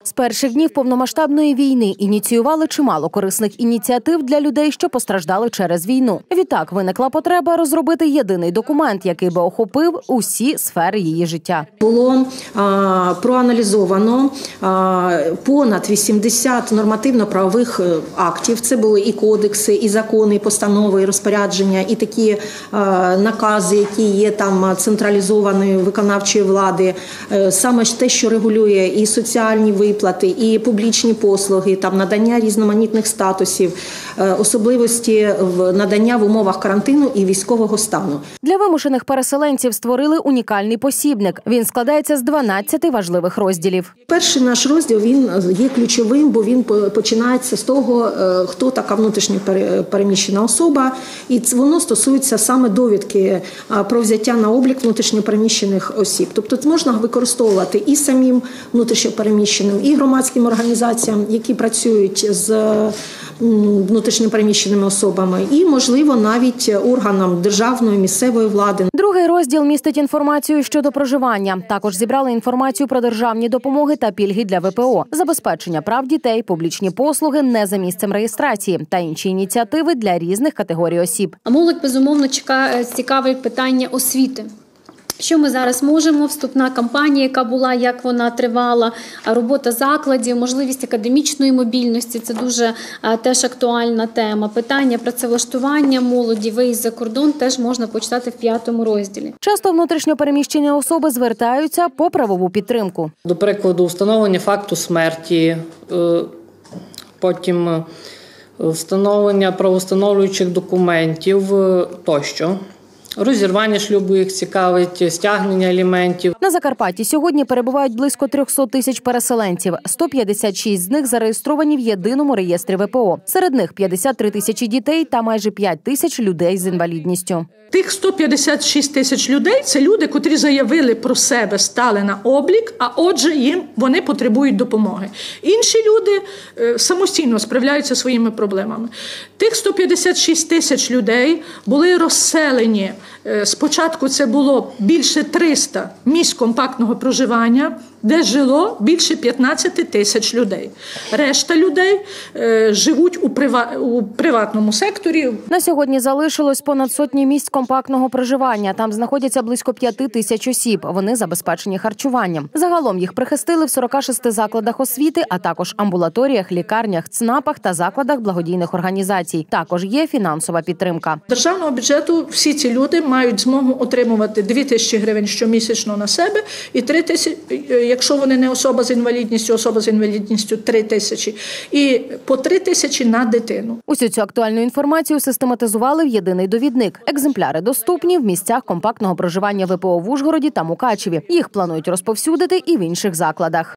З перших днів повномасштабної війни ініціювали чимало корисних ініціатив для людей, що постраждали через війну. Відтак виникла потреба розробити єдиний документ, який би охопив усі сфери її життя. Було проаналізовано понад 80 нормативно-правових актів. Це були і кодекси, і закони, і постанови, і розпорядження, і такі накази, які є там централізованої виконавчої влади. Саме те, що регулює і соціальні виплати, і публічні послуги, там надання різноманітних статусів, особливості надання в умовах карантину і військового стану. Для вимушених переселенців створили унікальний посібник. Він складається з 12 важливих розділів. Перший наш розділ, він є ключовим, бо він починається з того, хто така внутрішньо переміщена особа, і воно стосується саме довідки про взяття на облік внутрішньо переміщених осіб. Тобто можна використовувати і самим внутрішньо переміщеним, і громадським організаціям, які працюють з внутрішньо переміщеними особами, і, можливо, навіть органам державної, місцевої влади. Другий розділ містить інформацію щодо проживання. Також зібрали інформацію про державні допомоги та пільги для ВПО, забезпечення прав дітей, публічні послуги не за місцем реєстрації та інші ініціативи для різних категорій осіб. А молодь, безумовно, цікавить питання освіти. Що ми зараз можемо? Вступна кампанія, яка була, як вона тривала, робота закладів, можливість академічної мобільності – це дуже теж актуальна тема. Питання працевлаштування молоді, виїзд за кордон теж можна почитати в 5-му розділі. Часто внутрішньо переміщені особи звертаються по правову підтримку. До прикладу, встановлення факту смерті, потім встановлення правовстановлюючих документів тощо. Розірвання шлюбу їх цікавить, стягнення аліментів. На Закарпатті сьогодні перебувають близько 300 тисяч переселенців. 156 з них зареєстровані в єдиному реєстрі ВПО. Серед них 53 тисячі дітей та майже 5 тисяч людей з інвалідністю. Тих 156 тисяч людей – це люди, котрі заявили про себе, стали на облік, а отже вони потребують допомоги. Інші люди самостійно справляються своїми проблемами. Тих 156 тисяч людей були розселені. Спочатку це було більше 300 місць компактного проживання, де жило більше 15 тисяч людей. Решта людей живуть у приватному секторі. На сьогодні залишилось понад сотні місць компактного проживання. Там знаходяться близько 5 тисяч осіб. Вони забезпечені харчуванням. Загалом їх прихистили в 46 закладах освіти, а також амбулаторіях, лікарнях, ЦНАПах та закладах благодійних організацій. Також є фінансова підтримка. З державного бюджету всі ці люди мають змогу отримувати 2 тисячі гривень щомісячно на себе і 3 тисячі, якщо вони не особа з інвалідністю 3 тисячі. І по 3 тисячі на дитину. Усю цю актуальну інформацію систематизували в єдиний довідник. Екземпляри доступні в місцях компактного проживання ВПО в Ужгороді та Мукачеві. Їх планують розповсюдити і в інших закладах.